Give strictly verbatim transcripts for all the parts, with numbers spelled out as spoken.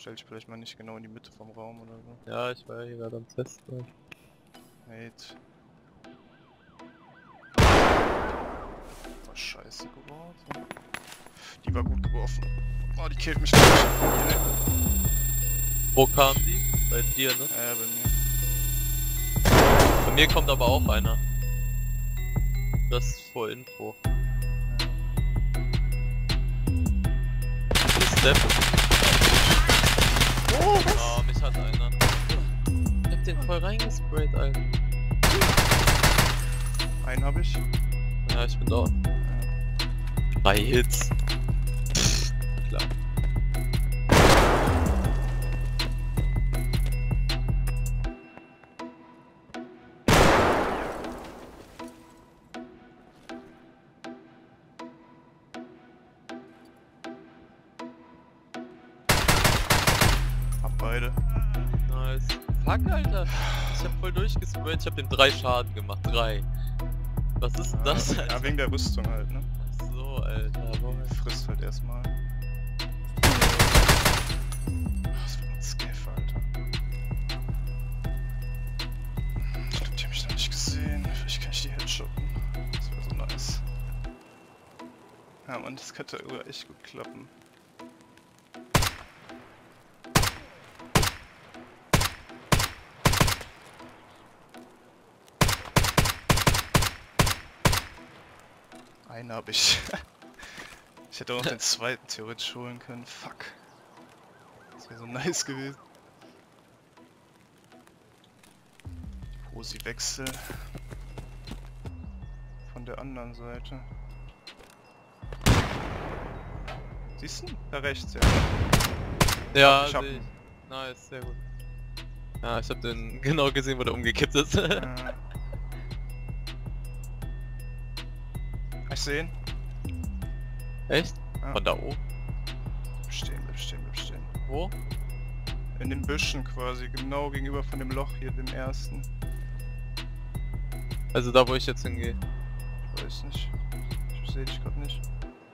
stell dich vielleicht mal nicht genau in die Mitte vom Raum oder so. Ja, ich war ja hier gerade am Testen. Mate. War scheiße geworfen. Die war gut geworfen. Oh, die killt mich gleich. Wo kamen die? Bei dir, ne? Ja, bei mir. Bei mir kommt aber auch einer. Das ist vor Info. Step. Oh, was? Oh, mich hat einer. Ich hab den voll reingesprayt, Alter. Einen hab ich. Ja, ich bin da. Drei Hits. Pff, klar. Hab beide. Nice. Fuck, Alter. Ich hab voll durchgesprayt. Ich hab dem drei Schaden gemacht. Drei. Was ist denn das, Ja, Alter? ja, wegen der Rüstung halt, ne? Ach so, Alter. Boah. Die frisst halt erstmal. Was für ein Scaff, Alter. Ich glaub, die hab ich noch nicht gesehen. Vielleicht kann ich die headshotten. Das wäre so nice. Ja, Mann, das könnte sogar echt gut klappen. Einen hab ich. Ich hätte auch noch den zweiten theoretisch holen können. Fuck. Das wäre so nice gewesen. Posi-Wechsel. Von der anderen Seite. Siehst du? Da rechts, ja. Ja, ich hab seh ich. ihn. Nice, sehr gut. Ja, ich hab den genau gesehen, wo der umgekippt ist. Äh. Ich seh ihn. Echt? Ja. Von da oben? Bleib stehen, bleib stehen, bleib stehen. Wo? In den Büschen quasi, genau gegenüber von dem Loch hier, dem ersten. Also da, wo ich jetzt hingehe. Ich weiß nicht. Ich seh dich grad nicht.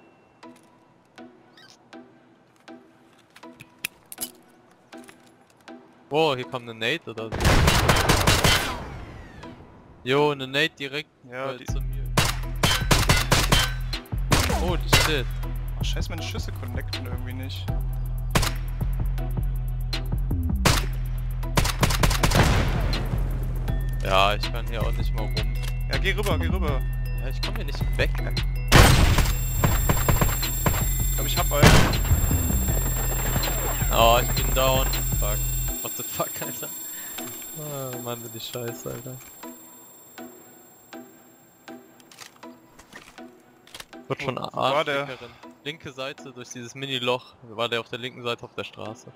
Oh, hier kam eine Nate oder so. Jo, eine Nate direkt Ja, äh, die... zu mir. Oh, die steht. Oh, scheiße, meine Schüsse connecten irgendwie nicht. Ja, ich kann hier auch nicht mal rum. Ja, geh rüber, geh rüber. Ja, ich komme hier nicht weg. Ich glaube, ich hab einen. Oh, ich bin down. Fuck. What the fuck, Alter. Oh Mann, bin ich scheiße, Alter. Wird schon Wo- wo war der? Arschfickerin. Linke Seite, durch dieses Mini-Loch, war der auf der linken Seite auf der Straße.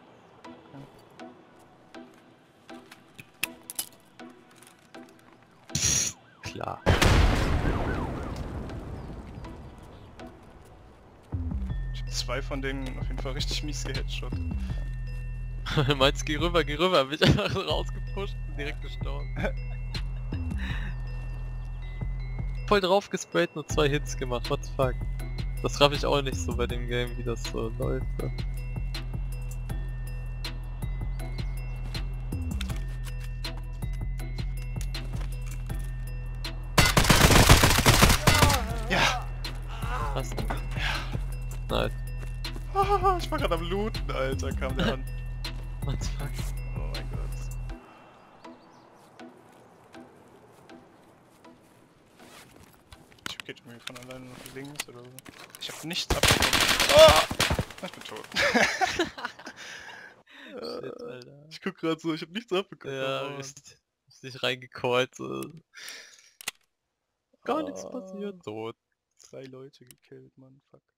Pff, klar. Ich hab zwei von denen auf jeden Fall richtig mies geheadshot. Meinst, geh rüber, geh rüber, hab ich einfach rausgepusht und direkt gestorben. Voll drauf gesprayt, nur zwei Hits gemacht, what the fuck. Das raff ich auch nicht so bei dem Game, wie das so läuft. Ne? Ja! Was? Nice. Ich war gerade am Looten, Alter, kam der an. What the fuck? Oh mein Gott. Ich geht irgendwie von alleine nach links oder so. Ich hab nichts abbekommen. Oh! Ich bin tot. Shit, Alter. Ich guck grad so, ich hab nichts abbekommen. Ja, Oh, richtig, richtig reingecallt. So. Gar Ah. nichts passiert. Tot. Drei Leute gekillt, Mann, fuck.